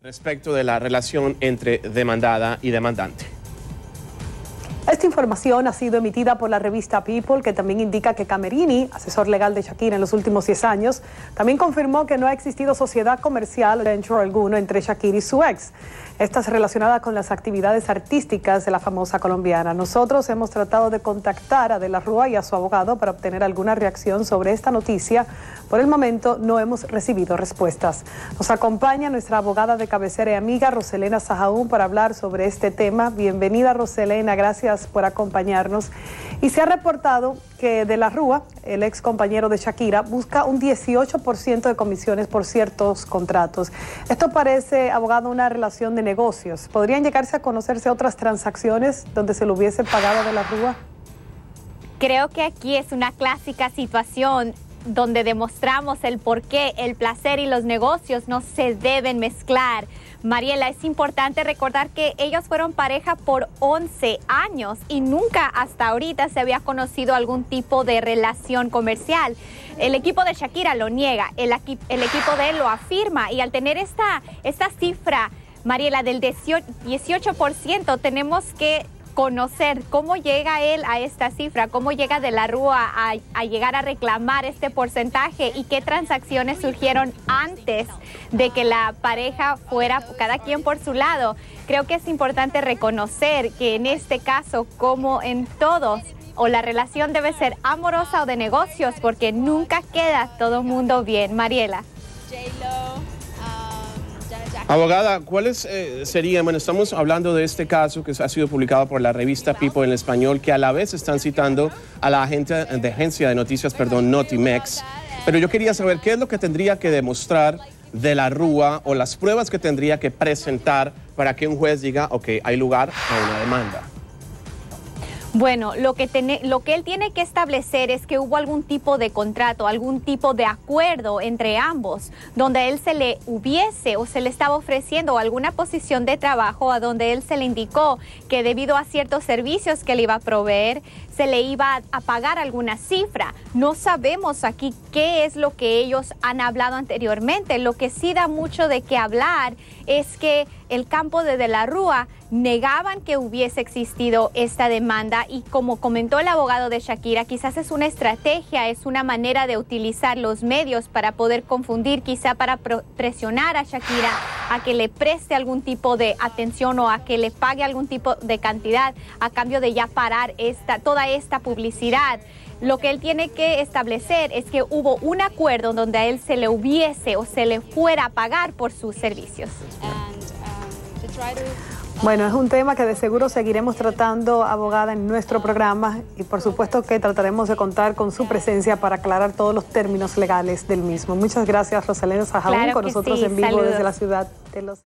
Respecto de la relación entre demandada y demandante. Esta información ha sido emitida por la revista People, que también indica que Camerini, asesor legal de Shakira en los últimos 10 años, también confirmó que no ha existido sociedad comercial o venture alguno entre Shakira y su ex. Estas relacionadas con las actividades artísticas de la famosa colombiana. Nosotros hemos tratado de contactar a De la Rúa y a su abogado para obtener alguna reacción sobre esta noticia. Por el momento no hemos recibido respuestas. Nos acompaña nuestra abogada de cabecera y amiga, Roselena Sahaún, para hablar sobre este tema. Bienvenida, Roselena, gracias por acompañarnos. Y se ha reportado que De la Rúa, el ex compañero de Shakira, busca un 18% de comisiones por ciertos contratos. Esto parece, abogado, una relación de negocios. ¿Podrían llegarse a conocerse otras transacciones donde se lo hubiese pagado a De la Rúa? Creo que aquí es una clásica situación donde demostramos el por qué el placer y los negocios no se deben mezclar. Mariela, es importante recordar que ellos fueron pareja por 11 años y nunca hasta ahorita se había conocido algún tipo de relación comercial. El equipo de Shakira lo niega, el equipo de él lo afirma, y al tener esta cifra, Mariela, del 18%, tenemos que conocer cómo llega él a esta cifra, cómo llega De la Rúa a llegar a reclamar este porcentaje y qué transacciones surgieron antes de que la pareja fuera cada quien por su lado. Creo que es importante reconocer que en este caso, como en todos, o la relación debe ser amorosa o de negocios, porque nunca queda todo mundo bien. Mariela. Abogada, ¿cuáles serían? Bueno, estamos hablando de este caso que ha sido publicado por la revista People en español, que a la vez están citando a la agencia de noticias, Notimex. Pero yo quería saber qué es lo que tendría que demostrar De la Rúa o las pruebas que tendría que presentar para que un juez diga, ok, hay lugar a una demanda. Bueno, lo que él tiene que establecer es que hubo algún tipo de contrato, algún tipo de acuerdo entre ambos, donde él se le hubiese o se le estaba ofreciendo alguna posición de trabajo a donde él se le indicó que debido a ciertos servicios que le iba a proveer, se le iba a pagar alguna cifra. No sabemos aquí qué es lo que ellos han hablado anteriormente. Lo que sí da mucho de qué hablar es que el campo de la Rúa negaban que hubiese existido esta demanda, y como comentó el abogado de Shakira, quizás es una estrategia, es una manera de utilizar los medios para poder confundir, quizá para presionar a Shakira a que le preste algún tipo de atención o a que le pague algún tipo de cantidad a cambio de ya parar toda esta publicidad. Lo que él tiene que establecer es que hubo un acuerdo donde a él se le hubiese o se le fuera a pagar por sus servicios. Bueno, es un tema que de seguro seguiremos tratando, abogada, en nuestro programa, y por supuesto que trataremos de contar con su presencia para aclarar todos los términos legales del mismo. Muchas gracias, Roselena Sahaún, con nosotros en vivo desde la ciudad de Los